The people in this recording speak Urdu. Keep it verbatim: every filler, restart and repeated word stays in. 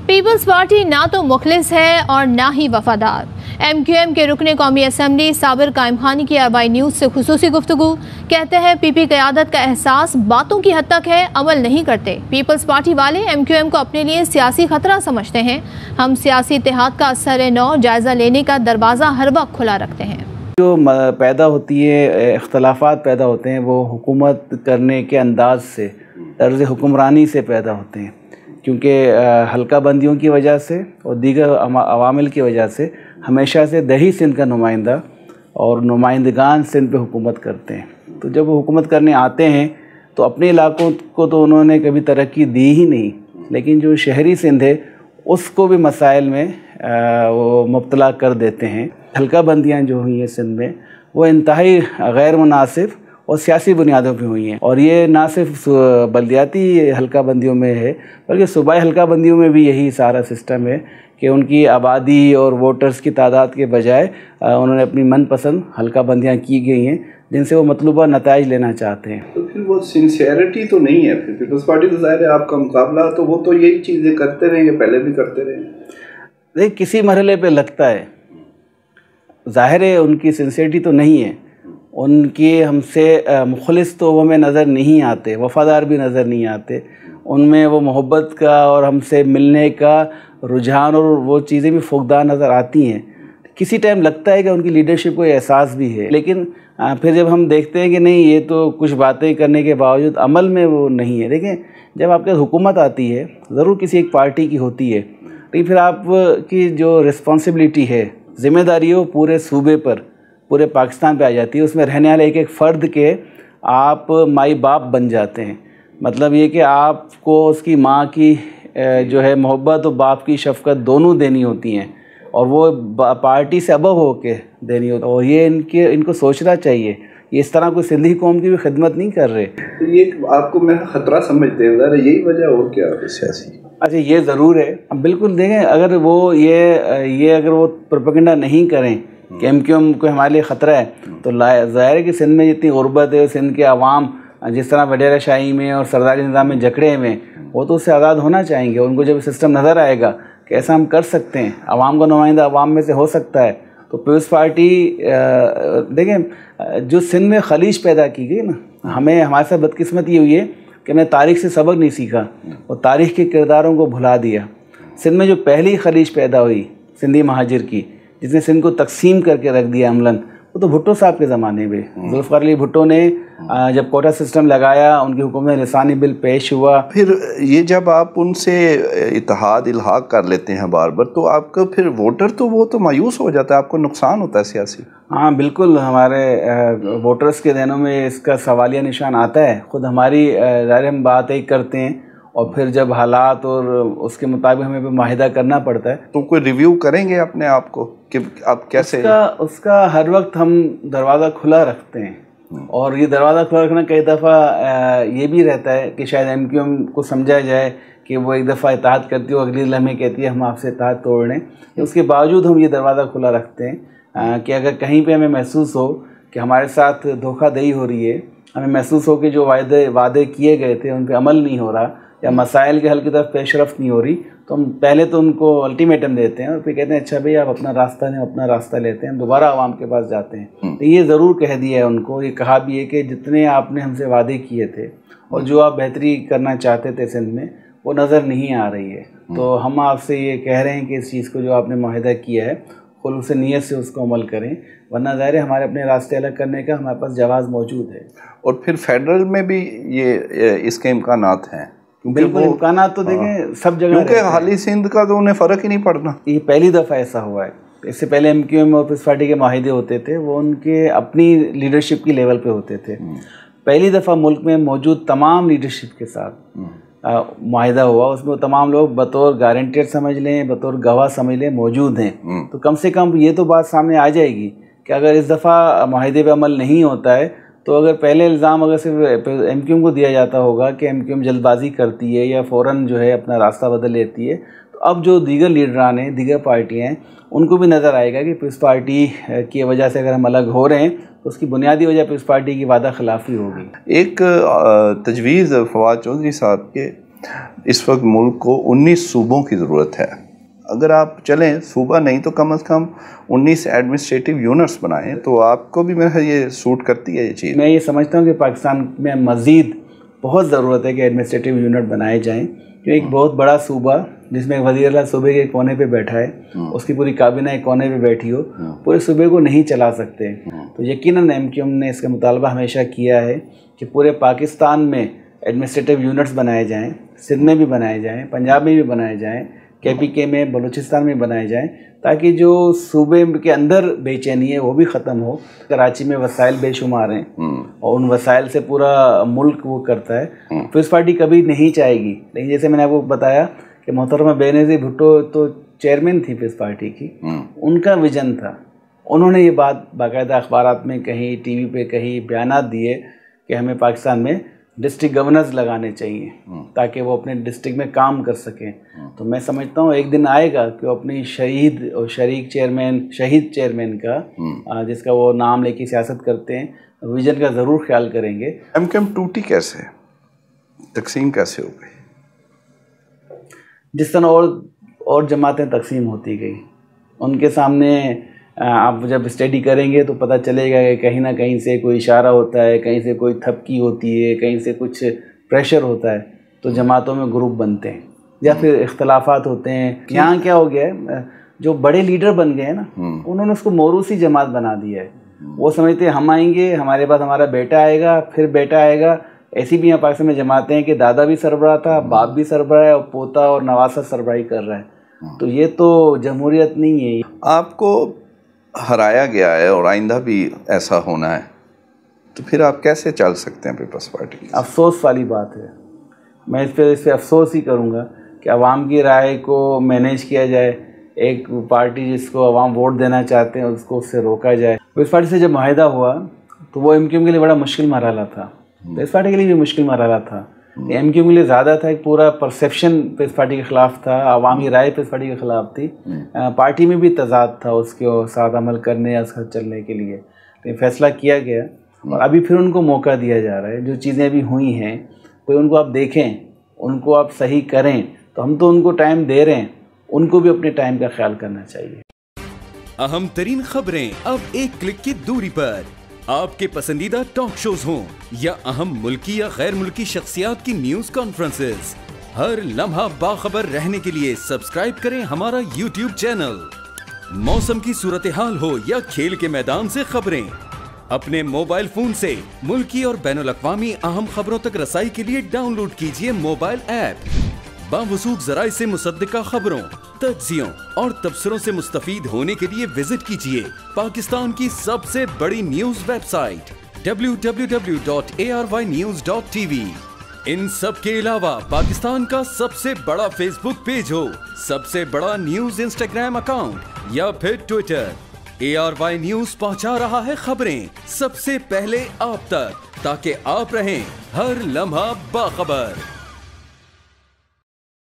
پیپلز پارٹی نہ تو مخلص ہے اور نہ ہی وفادار۔ ایم کیو ایم کے رکن قومی اسمبلی صابر قائم خانی کی آربائی نیوز سے خصوصی گفتگو۔ کہتے ہیں پی پی قیادت کا احساس باتوں کی حد تک ہے، عمل نہیں کرتے۔ پیپلز پارٹی والے ایم کیو ایم کو اپنے لیے سیاسی خطرہ سمجھتے ہیں۔ ہم سیاسی اتحاد کا اثر نو جائزہ لینے کا دروازہ ہر وقت کھلا رکھتے ہیں۔ جو پیدا ہوتی ہے، اختلافات پیدا ہوتے ہیں، وہ حکومت کرنے کے انداز سے، طرز حکمرانی سے پیدا ہوتے ہیں، کیونکہ حلقہ بندیوں کی وجہ سے اور دیگر عوامل کی وجہ سے ہمیشہ سے دیہی سندھ کا نمائندہ اور نمائندگان سندھ پہ حکومت کرتے ہیں۔ تو جب وہ حکومت کرنے آتے ہیں تو اپنے علاقوں کو تو انہوں نے کبھی ترقی دی ہی نہیں، لیکن جو شہری سندھ ہے اس کو بھی مسائل میں وہ مبتلا کر دیتے ہیں۔ حلقہ بندیاں جو ہوئی ہیں سندھ میں وہ انتہائی غیر مناسب اور سیاسی بنیادوں پہ ہوئی ہیں، اور یہ نہ صرف بلدیاتی حلقہ بندیوں میں ہے بلکہ صوبائی حلقہ بندیوں میں بھی یہی سارا سسٹم ہے کہ ان کی آبادی اور ووٹرز کی تعداد کے بجائے انہوں نے اپنی من پسند حلقہ بندیاں کی گئی ہیں جن سے وہ مطلوبہ نتائج لینا چاہتے ہیں۔ تو پھر وہ سنسیئرٹی تو نہیں ہے، پھر پیپلز پارٹی تو ظاہر ہے آپ کا مقابلہ، تو وہ تو یہی چیزیں کرتے رہیں گے، پہلے بھی کرتے رہے ہیں۔ دیکھ کسی مرحلے پہ لگتا ہے، ظاہر ہے ان کی سنسیئرٹی تو نہیں ہے، ان کی ہم سے مخلص تو وہ ہمیں نظر نہیں آتے، وفادار بھی نظر نہیں آتے، ان میں وہ محبت کا اور ہم سے ملنے کا رجحان اور وہ چیزیں بھی فقدان نظر آتی ہیں۔ کسی ٹائم لگتا ہے کہ ان کی لیڈرشپ کو احساس بھی ہے، لیکن پھر جب ہم دیکھتے ہیں کہ نہیں یہ تو کچھ باتیں کرنے کے باوجود عمل میں وہ نہیں ہے۔ دیکھیں جب آپ کے حکومت آتی ہے ضرور کسی ایک پارٹی کی ہوتی ہے، لیکن پھر آپ کی جو رسپانسبلٹی ہے، ذمہ داری ہو پورے صوبے پر، پورے پاکستان پہ آ جاتی ہے۔ اس میں رہنے والے ایک ایک فرد کے آپ مائی باپ بن جاتے ہیں، مطلب یہ کہ آپ کو اس کی ماں کی جو ہے محبت اور باپ کی شفقت دونوں دینی ہوتی ہیں، اور وہ پارٹی سے ابو ہو کے دینی ہوتی ہے، اور یہ ان کے ان کو سوچنا چاہیے، یہ اس طرح کوئی سندھی قوم کی بھی خدمت نہیں کر رہے۔ تو یہ آپ کو میں خطرہ سمجھتے ہیں، ذرا یہی وجہ اور کیا ہے سیاسی؟ اچھا یہ ضرور ہے، بالکل دیکھیں اگر وہ یہ یہ اگر وہ پروپیگنڈا نہیں کریں کہ ایم کیو ایم کو ہمارے لیے خطرہ ہے، تو ظاہر ہے کہ سندھ میں جتنی غربت ہے، سندھ کے عوام جس طرح وڈیرہ شاہی میں اور سرداری نظام میں جکڑے میں، وہ تو اس سے آزاد ہونا چاہیں گے۔ ان کو جب سسٹم نظر آئے گا کہ ایسا ہم کر سکتے ہیں، عوام کا نمائندہ عوام میں سے ہو سکتا ہے، تو پیپلز پارٹی دیکھیں جو سندھ میں خلیج پیدا کی گئی نا، ہمیں ہمارے ساتھ بدقسمت یہ ہوئی ہے کہ ہم نے تاریخ سے سبق نہیں سیکھا اور تاریخ کے کرداروں کو بھلا دیا۔ سندھ میں جو پہلی خلیج پیدا ہوئی سندھی مہاجر کی، جس نے سندھ کو تقسیم کر کے رکھ دیا عملاً، وہ تو بھٹو صاحب کے زمانے میں ذوالفقار علی بھٹو نے جب کوٹا سسٹم لگایا، ان کی حکومت میں لسانی بل پیش ہوا۔ پھر یہ جب آپ ان سے اتحاد الحاق کر لیتے ہیں بار بار، تو آپ کا پھر ووٹر تو وہ تو مایوس ہو جاتا ہے، آپ کو نقصان ہوتا ہے سیاسی۔ ہاں بالکل، ہمارے ووٹرز کے ذہنوں میں اس کا سوالیہ نشان آتا ہے۔ خود ہماری ظاہر ہم بات ایک کرتے ہیں اور پھر جب حالات اور اس کے مطابق ہمیں معاہدہ کرنا پڑتا ہے تو کوئی ریویو کریں گے اپنے آپ کو کہ آپ کیسے؟ اس کا اس کا ہر وقت ہم دروازہ کھلا رکھتے ہیں، اور یہ دروازہ کھلا رکھنا کئی دفعہ یہ بھی رہتا ہے کہ شاید ایم کیو ایم کو سمجھا جائے کہ وہ ایک دفعہ اتحاد کرتی ہو، اگلی لمحے کہتی ہے ہم آپ سے اتحاد توڑ لیں۔ اس کے باوجود ہم یہ دروازہ کھلا رکھتے ہیں کہ اگر کہیں پہ ہمیں محسوس ہو کہ ہمارے ساتھ دھوکہ دہی ہو رہی ہے، ہمیں محسوس ہو کہ جو وعدے وعدے کیے گئے تھے ان پہ عمل نہیں ہو رہا یا مسائل کے حل کی طرف پیش رفت نہیں ہو رہی، تو ہم پہلے تو ان کو الٹیمیٹم دیتے ہیں اور پھر کہتے ہیں اچھا بھئی آپ اپنا راستہ لیں، اپنا راستہ لیتے ہیں، ہم دوبارہ عوام کے پاس جاتے ہیں۔ تو یہ ضرور کہہ دیا ہے ان کو، یہ کہا بھی ہے کہ جتنے آپ نے ہم سے وعدے کیے تھے اور جو آپ بہتری کرنا چاہتے تھے سندھ میں، وہ نظر نہیں آ رہی ہے۔ تو ہم آپ سے یہ کہہ رہے ہیں کہ اس چیز کو جو آپ نے معاہدہ کیا ہے خلوص نیت سے اس کو عمل کریں، ورنہ ظاہر ہے ہمارے اپنے راستے الگ کرنے کا ہمارے پاس جواز موجود ہے۔ اور پھر فیڈرل میں بھی یہ اس کے امکانات ہیں؟ بالکل امکانات تو دیکھیں سب جگہ، کیونکہ حالی سندھ کا تو انہیں فرق ہی نہیں پڑنا۔ یہ پہلی دفعہ ایسا ہوا ہے، اس سے پہلے ایم کیو ایم اور پیپلز پارٹی کے معاہدے ہوتے تھے، وہ ان کے اپنی لیڈرشپ کی لیول پہ ہوتے تھے۔ پہلی دفعہ ملک میں موجود تمام لیڈرشپ کے ساتھ معاہدہ ہوا، اس میں وہ تمام لوگ بطور گارنٹر سمجھ لیں، بطور گواہ سمجھ لیں موجود ہیں۔ تو کم سے کم یہ تو بات سامنے آ جائے گی کہ اگر اس دفعہ معاہدے پہ عمل نہیں ہوتا ہے تو اگر پہلے الزام اگر صرف ایم کیو ایم کو دیا جاتا ہوگا کہ ایم کیو ایم جلد بازی کرتی ہے یا فوراً جو ہے اپنا راستہ بدل لیتی ہے، تو اب جو دیگر لیڈران ہیں، دیگر پارٹیاں ہیں، ان کو بھی نظر آئے گا کہ پیپلز پارٹی کی وجہ سے اگر ہم الگ ہو رہے ہیں تو اس کی بنیادی وجہ پیپلز پارٹی کی وعدہ خلافی ہوگی۔ ایک تجویز فواد چودھری صاحب کے اس وقت ملک کو انیس صوبوں کی ضرورت ہے. اگر آپ چلیں صوبہ نہیں تو کم از کم انیس ایڈمنسٹریٹو یونٹس بنائیں, تو آپ کو بھی میرا یہ سوٹ کرتی ہے یہ چیز. میں یہ سمجھتا ہوں کہ پاکستان میں مزید بہت ضرورت ہے کہ ایڈمنسٹریٹو یونٹ بنائے جائیں, کہ ایک بہت بڑا صوبہ جس میں وزیر اعلیٰ صوبے کے کونے پہ بیٹھا ہے, اس کی پوری کابینہ ایک کونے پہ بیٹھی ہو, پورے صوبے کو نہیں چلا سکتے. تو یقیناً ایم کیو ایم نے اس کا مطالبہ ہمیشہ کیا ہے کہ پورے پاکستان میں ایڈمنسٹریٹو یونٹس بنائے جائیں, سندھ میں بھی بنائے جائیں, پنجاب میں بھی بنائے جائیں, کے پی کے میں, بلوچستان میں بنائے جائیں, تاکہ جو صوبے کے اندر بے چینی ہے وہ بھی ختم ہو. کراچی میں وسائل بے شمار ہیں اور ان وسائل سے پورا ملک وہ کرتا ہے. پیپلز پارٹی کبھی نہیں چاہے گی, لیکن جیسے میں نے آپ کو بتایا کہ محترمہ بے نظیر بھٹو تو چیئرمین تھی پیپلز پارٹی کی, ان کا ویژن تھا, انہوں نے یہ بات باقاعدہ اخبارات میں کہیں, ٹی وی پہ کہیں, بیانات دیے کہ ہمیں پاکستان میں ڈسٹرکٹ گورنرز لگانے چاہیے تاکہ وہ اپنے ڈسٹرکٹ میں کام کر سکیں. تو میں سمجھتا ہوں ایک دن آئے گا کہ وہ اپنی شہید اور شریک چیئرمین, شہید چیئرمین کا جس کا وہ نام لے کے سیاست کرتے ہیں, ویژن کا ضرور خیال کریں گے. ایم کیو ایم ٹوٹی کیسے, تقسیم کیسے ہو گئی؟ جس طرح اور اور جماعتیں تقسیم ہوتی گئی, ان کے سامنے آپ جب اسٹڈی کریں گے تو پتہ چلے گا کہ کہیں نہ کہیں سے کوئی اشارہ ہوتا ہے, کہیں سے کوئی تھپکی ہوتی ہے, کہیں سے کچھ پریشر ہوتا ہے, تو جماعتوں میں گروپ بنتے ہیں یا پھر اختلافات ہوتے ہیں. یہاں کیا ہو گیا ہے, جو بڑے لیڈر بن گئے ہیں نا, انہوں نے اس کو موروثی جماعت بنا دیا ہے. وہ سمجھتے ہیں ہم آئیں گے, ہمارے بعد ہمارا بیٹا آئے گا, پھر بیٹا آئے گا. ایسی بھی یہاں پاکستان میں جماعتیں ہیں کہ دادا بھی سربراہ تھا, باپ بھی سربراہ ہے, اور پوتا اور نواسا سربراہی کر رہا ہے. تو یہ تو جمہوریت نہیں ہے. آپ کو ہرایا گیا ہے اور آئندہ بھی ایسا ہونا ہے, تو پھر آپ کیسے چل سکتے ہیں پیپلز پارٹی؟ افسوس والی بات ہے. میں اس پہ اس پہ افسوس ہی کروں گا کہ عوام کی رائے کو مینیج کیا جائے. ایک پارٹی جس کو عوام ووٹ دینا چاہتے ہیں اس کو اس سے روکا جائے. پیپلز پارٹی سے جب معاہدہ ہوا تو وہ ایم کیو ایم کے لیے بڑا مشکل مرحلہ تھا, پیپلز پارٹی کے لیے بھی مشکل مرحلہ تھا. ایم کیو ایم کے لیے زیادہ تھا, ایک پورا پرسیپشن پیپلز پارٹی کے خلاف تھا, عوامی رائے پیپلز پارٹی کے خلاف تھی. پارٹی میں بھی تضاد تھا اس کے ساتھ عمل کرنے یا اس کا چلنے کے لیے. لیکن فیصلہ کیا گیا اور ابھی پھر ان کو موقع دیا جا رہا ہے. جو چیزیں ابھی ہوئی ہیں کوئی ان کو آپ دیکھیں, ان کو آپ صحیح کریں, تو ہم تو ان کو ٹائم دے رہے ہیں, ان کو بھی اپنے ٹائم کا خیال کرنا چاہیے. اہم ترین خبریں اب ایک کلک کی دوری پر. آپ کے پسندیدہ ٹاک شوز ہوں یا اہم ملکی یا غیر ملکی شخصیات کی نیوز کانفرنسز, ہر لمحہ باخبر رہنے کے لیے سبسکرائب کریں ہمارا یوٹیوب چینل. موسم کی صورتحال ہو یا کھیل کے میدان سے خبریں, اپنے موبائل فون سے ملکی اور بین الاقوامی اہم خبروں تک رسائی کے لیے ڈاؤن لوڈ کیجیے موبائل ایپ. باوثوق ذرائع سے مصدقہ خبروں, تجزیوں اور تبصروں سے مستفید ہونے کے لیے وزٹ کیجیے پاکستان کی سب سے بڑی news website W W W dot A R Y News dot T V. ان سب کے علاوہ پاکستان کا سب سے بڑا فیس بک پیج ہو, سب سے بڑا نیوز انسٹاگرام اکاؤنٹ یا پھر Twitter, A R Y News پہنچا رہا ہے خبریں سب سے پہلے آپ تک, تاکہ آپ رہیں ہر لمحہ باخبر.